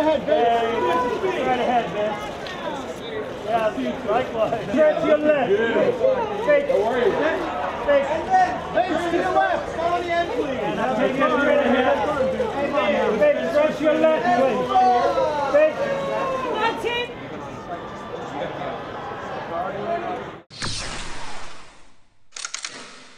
ahead, Vince. Right ahead, Vince. Yeah, likewise. Turn to your left. Take. Don't worry. Take. Vince, to your left. Follow the end, please. Take it straight ahead. Hey,